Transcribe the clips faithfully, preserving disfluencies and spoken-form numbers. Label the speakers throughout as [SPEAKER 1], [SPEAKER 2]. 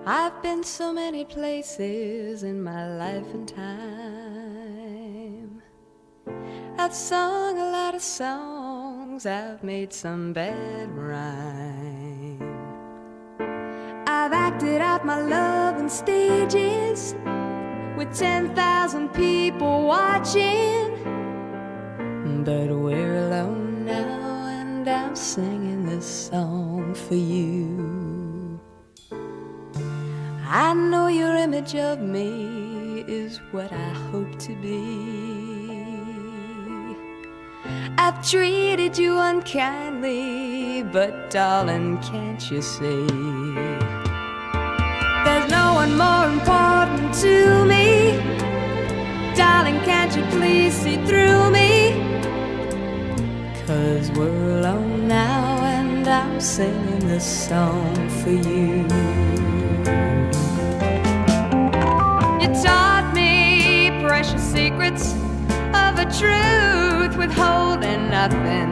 [SPEAKER 1] I've been so many places in my life and time. I've sung a lot of songs, I've made some bad rhyme. I've acted out my love on stages with ten thousand people watching. But we're alone now and I'm singing this song for you. I know your image of me is what I hope to be. I've treated you unkindly, but darling, can't you see? There's no one more important to me. Darling, can't you please see through me? 'Cause we're alone now and I'm singing this song for you. You taught me precious secrets of a truth withholding nothing.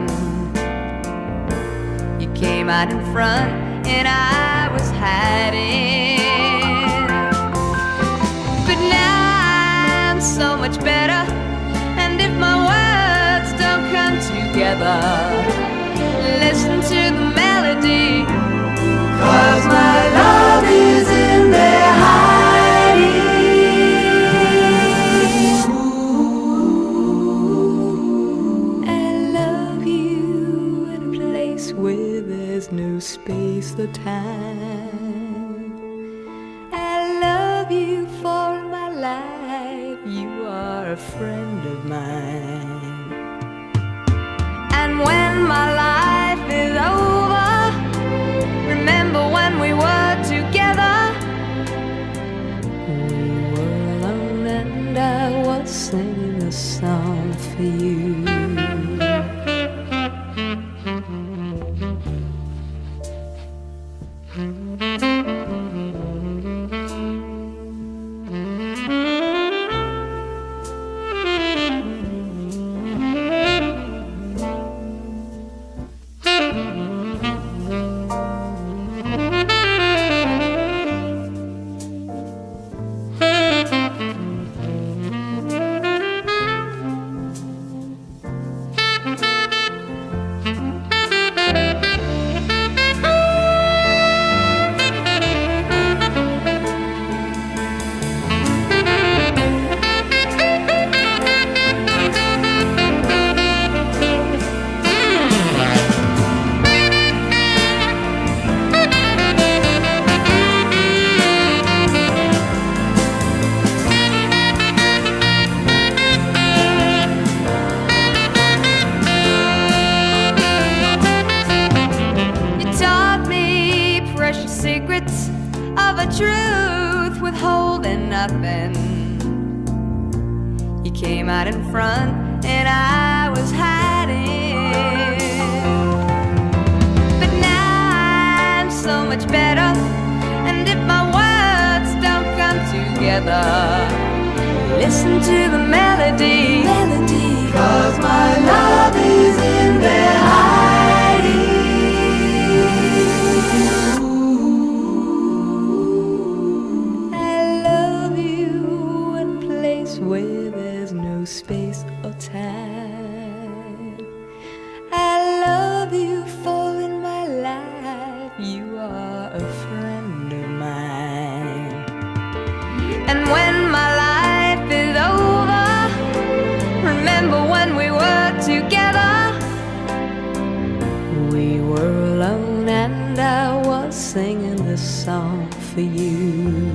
[SPEAKER 1] You came out in front and I was hiding. But now I'm so much better, and if my words don't come together, listen to the melody, 'cause my love is in there hiding. I love you in a place where there's no space or time. I love you for my life, you are a friend of mine. And when my life is over, remember when we were together. We were alone and I was singing a song for you. Secrets of a truth withholding nothing. You came out in front and I was hiding. But now I'm so much better, and if my words don't come together, listen to the melody, melody, 'cause my love is in there hiding. Where there's no space or time. I love you for in my life, you are a friend of mine. And when my life is over, remember when we were together. We were alone and I was singing this song for you.